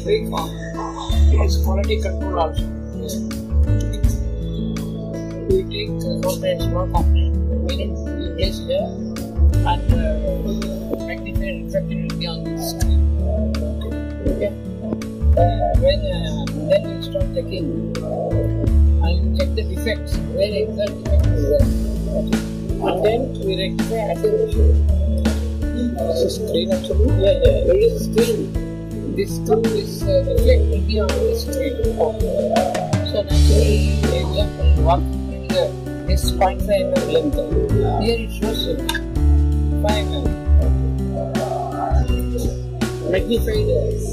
very calm. It is quality control also. We take components, small components, we place here and magnified reflected will be on the screen. Okay. Then we start checking and check the defects, where exact defect is there. Okay. And then we rectify at the ratio. This is screen actually? Yeah. Where is the screen? This reflect will be on the screen. So naturally, example, what is 0.5 mm length. Here it shows 5 mm. Magnified.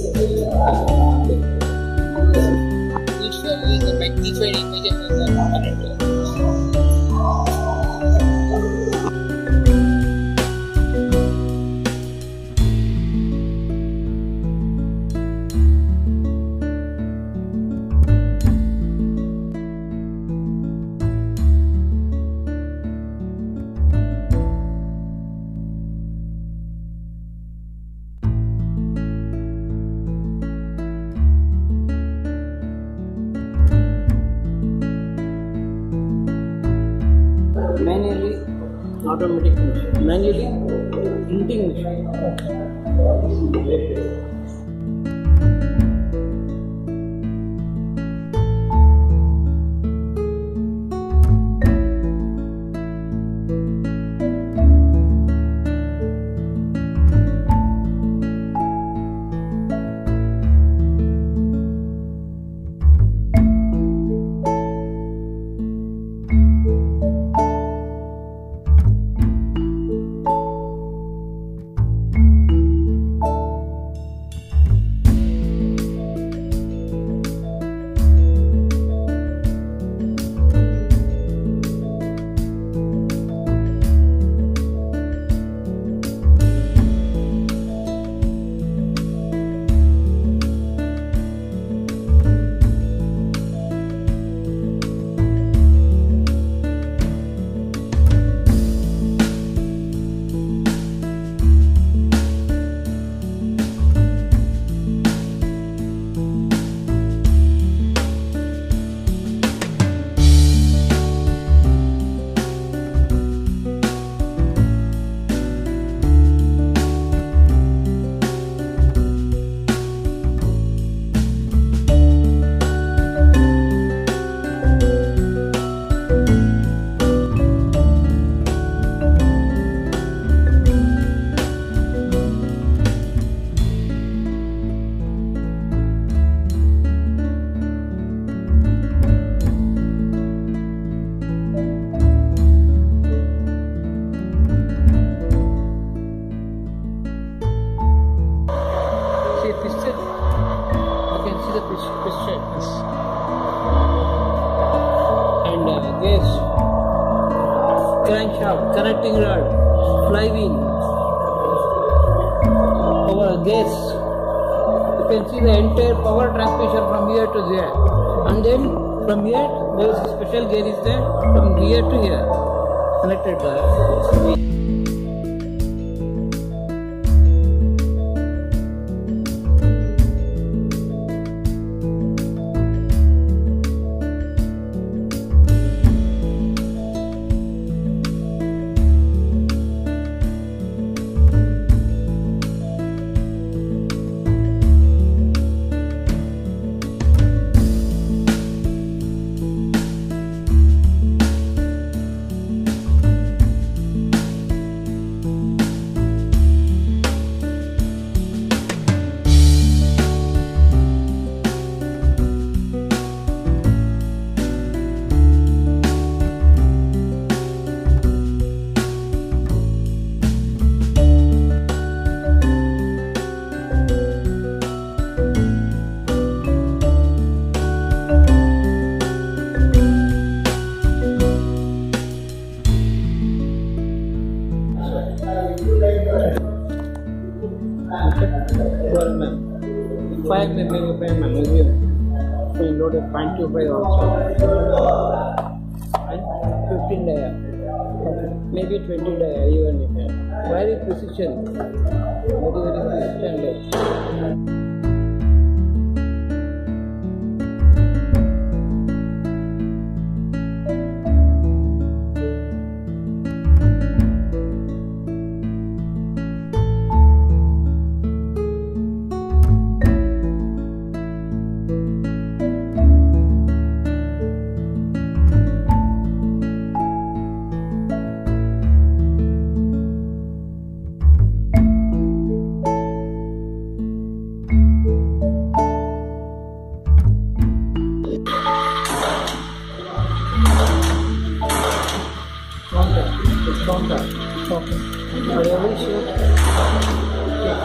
Each value is the magnified image of the component. Manually automatic machine, manually printing machine. Crankshaft, connecting rod, flywheel, power gears. You can see the entire power transmission from here to there, and then from here there is a special gear is there from here to here, connected there. Museum. So you load a 0.25 also and 15 dia, maybe 20 dia even. Very precision, very precision.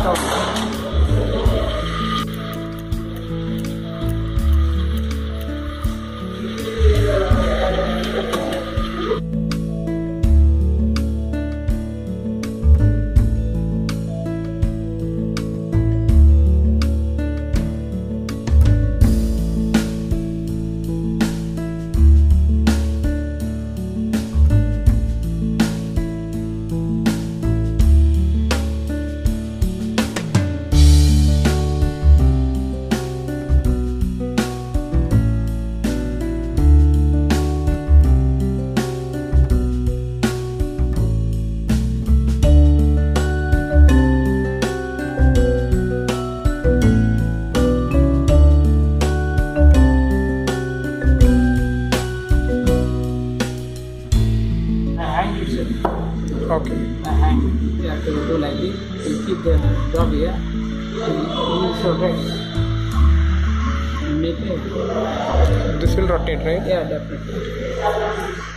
Okay. Hang. You have to do like this. You keep the dog here. You should rest. Make it. This will rotate, right? Yeah, definitely.